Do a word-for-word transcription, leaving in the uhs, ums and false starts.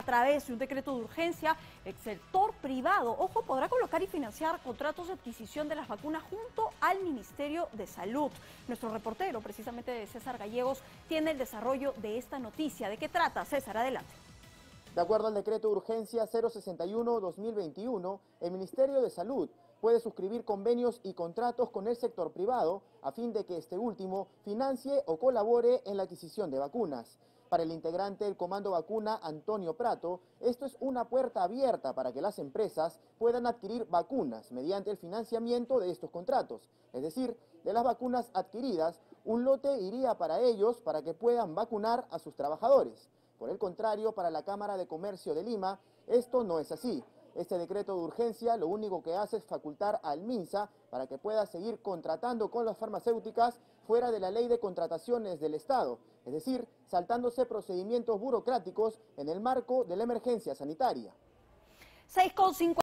A través de un decreto de urgencia, el sector privado, ojo, podrá colocar y financiar contratos de adquisición de las vacunas junto al Ministerio de Salud. Nuestro reportero, precisamente de César Gallegos, tiene el desarrollo de esta noticia. ¿De qué trata? César, adelante. De acuerdo al decreto de urgencia cero sesenta y uno guión dos mil veintiuno, el Ministerio de Salud puede suscribir convenios y contratos con el sector privado a fin de que este último financie o colabore en la adquisición de vacunas. Para el integrante del Comando Vacuna, Antonio Prato, esto es una puerta abierta para que las empresas puedan adquirir vacunas mediante el financiamiento de estos contratos. Es decir, de las vacunas adquiridas, un lote iría para ellos para que puedan vacunar a sus trabajadores. Por el contrario, para la Cámara de Comercio de Lima, esto no es así. Este decreto de urgencia lo único que hace es facultar al MINSA para que pueda seguir contratando con las farmacéuticas fuera de la ley de contrataciones del Estado, es decir, saltándose procedimientos burocráticos en el marco de la emergencia sanitaria. seis con cincuenta.